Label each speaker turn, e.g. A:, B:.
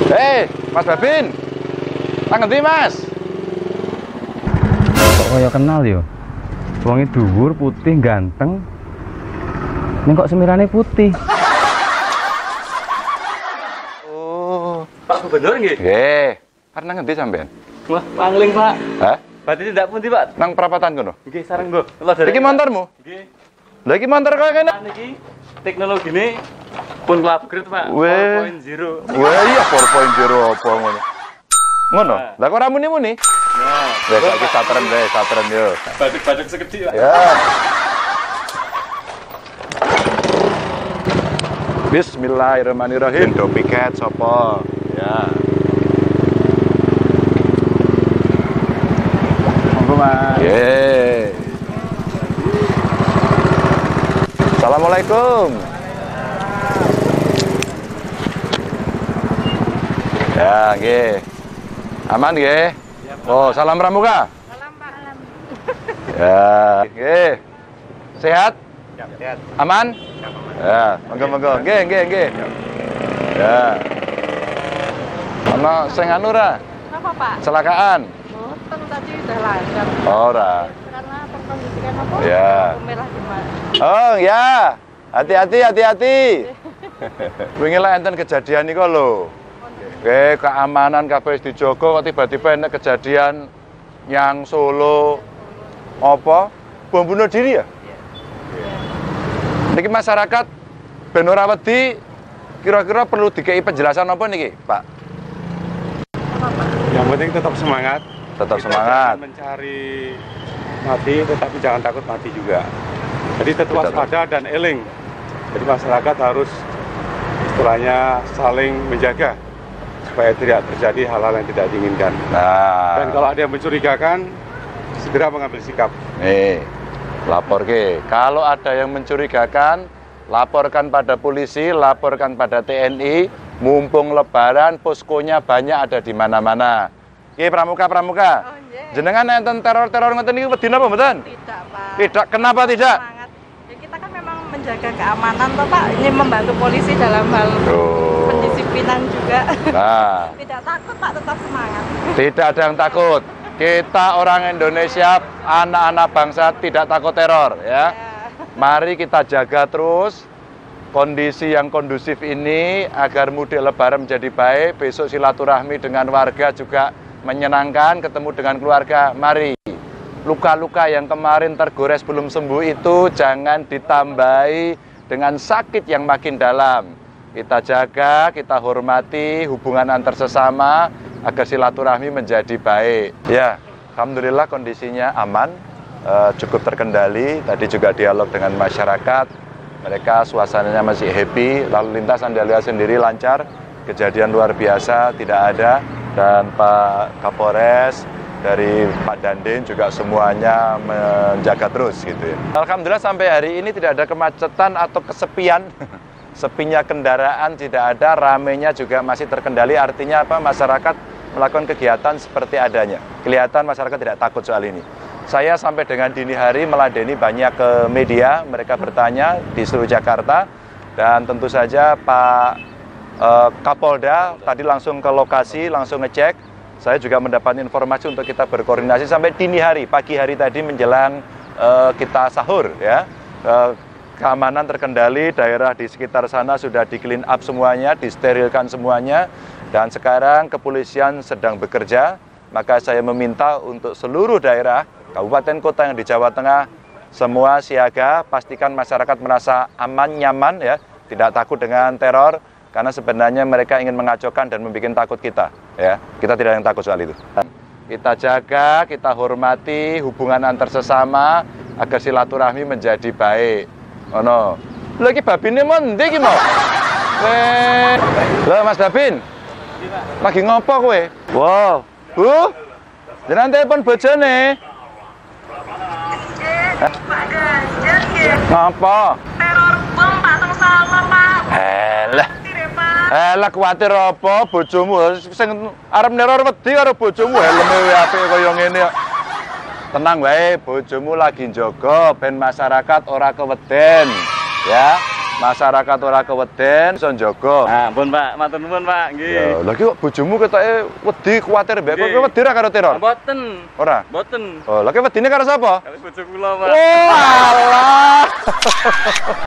A: Mas Babin. Nang ngendi, Mas?
B: Kok kaya kenal yo. Wonge dhuwur, putih, ganteng. Ning kok semirane putih.
A: Oh,
C: Pak Gubernur nggih?
A: nggih. Karena ngendi sampean?
C: Wah, pangling, Pak.
A: Hah?
C: Berarti tidak pundi, Pak?
A: Nang perapatan kono.
C: Nggih, sareng, Bu. Kula dari.
A: Iki montormu?
C: Nggih.
A: Lah iki montor kaya kene.
C: Niki teknologine pun upgrade, Pak.
A: Weh.
C: 4.0.
A: Wah, iya 4.0 apa ngono. Ngono. Lah kok ora muni-muni?
C: Nah,
A: Wes saiki satren yo.
C: batuk-batuk sekedhik, Pak.
A: Ya. Bismillahirrahmanirrahim. Do piket sapa? Ya.
C: Monggo, Mas.
A: Ye. Assalamualaikum. Ya, nggih. Aman nggih? Oh, salam pramuka.
D: Salam Pak.
A: Ya, nggih. Sehat?
C: Sehat.
A: Aman? Ya, monggo. Nggih. Ya. Ana sing anu ra?
D: Apa Pak?
A: Kecelakaan?
D: Boten tadi udah lancar.
A: Ora.
D: Karena terkondisikan apa?
A: Ya.
D: Lampu merah cuma.
A: Oh, ya. Hati-hati. Wingi lah enten kejadian niku lho. Oke, keamanan kabeh wis dijaga kok tiba-tiba enek kejadian yang Solo apa? Bom bunuh diri ya? Niki masyarakat ben ora wedi kira-kira perlu dikei penjelasan apa niki, Pak?
E: Yang penting tetap semangat.
A: Tetap
E: Kita
A: semangat.
E: jangan mencari mati, tetapi jangan takut mati juga. Jadi tetap waspada dan eling. Jadi masyarakat harus istilahnya saling menjaga supaya tidak terjadi hal-hal yang tidak diinginkan.
A: Nah,
E: Dan kalau ada yang mencurigakan, segera mengambil sikap.
A: nih, lapor ke. Kalau ada yang mencurigakan, laporkan pada polisi, laporkan pada TNI. Mumpung Lebaran, poskonya banyak ada di mana-mana. Oke, pramuka.
D: Oh, nggih.
A: Jenengan enten teror ngoten niku wedi napa mboten?
D: Tidak Pak.
A: Tidak. Kenapa tidak?
D: Semangat. Ya, kita kan memang menjaga keamanan toh Pak. Ini membantu polisi dalam hal
A: Oh.
D: pendisiplinan juga.
A: Nah,
D: Tidak takut Pak, tetap semangat.
A: tidak ada yang takut. Kita orang Indonesia, anak-anak bangsa tidak takut teror, ya.
D: Ya.
A: Mari kita jaga terus kondisi yang kondusif ini agar mudik Lebaran menjadi baik. Besok silaturahmi dengan warga juga menyenangkan, ketemu dengan keluarga. Mari, luka-luka yang kemarin tergores belum sembuh itu jangan ditambahi dengan sakit yang makin dalam. Kita jaga, kita hormati hubungan antar sesama agar silaturahmi menjadi baik. Ya, alhamdulillah kondisinya aman, cukup terkendali. Tadi juga dialog dengan masyarakat, mereka suasananya masih happy. Lalu lintas Anda lihat sendiri lancar, kejadian luar biasa tidak ada. Dan Pak Kapolres dari Pak Dandim juga semuanya menjaga terus gitu ya. Alhamdulillah sampai hari ini tidak ada kemacetan atau kesepian. Sepinya kendaraan tidak ada, ramenya juga masih terkendali. Artinya apa? Masyarakat melakukan kegiatan seperti adanya. Kelihatan masyarakat tidak takut soal ini. Saya sampai dengan dini hari meladeni banyak ke media, mereka bertanya di seluruh Jakarta. Dan tentu saja Pak Kapolda tadi langsung ke lokasi, langsung ngecek. Saya juga mendapat informasi untuk kita berkoordinasi sampai dini hari, pagi hari tadi menjelang kita sahur ya. Keamanan terkendali, daerah di sekitar sana sudah di clean up semuanya, disterilkan semuanya. Dan sekarang kepolisian sedang bekerja, maka saya meminta untuk seluruh daerah, kabupaten kota yang di Jawa Tengah, semua siaga, pastikan masyarakat merasa aman, nyaman ya, tidak takut dengan teror. Karena sebenarnya mereka ingin mengacaukan dan membuat takut kita, ya. Kita tidak yang takut soal itu. Kita jaga, kita hormati hubungan antar sesama agar silaturahmi menjadi baik. Oh no, lagi Babinnya mending iki mau. Lah Mas Babin, lagi ngopo kowe? Wow, Bu, jenengan telepon bojone.
D: Pak Ganjar nggih.
A: Ngapa?
D: Teror bom Pak teng Solo Pak.
A: Elah. Lah kuwatir apa bojomu sing arep neror wedi karo bojomu helme apik kaya ngene kok. Tenang wae, bojomu lagi njaga ben masyarakat ora keweden, ya. masyarakat ora keweden iso njaga.
C: Nah, ampun Pak, matur nuwun Pak, nggih.
A: Ya, lha iki kok bojomu ketoke wedi kuwatir mbek kowe wedi ra karo teror?
C: Mboten.
A: Ora.
C: Mboten.
A: Oh, lha kowe wedine karo sapa?
C: Kali bojo kula Pak.
A: Oh, alah.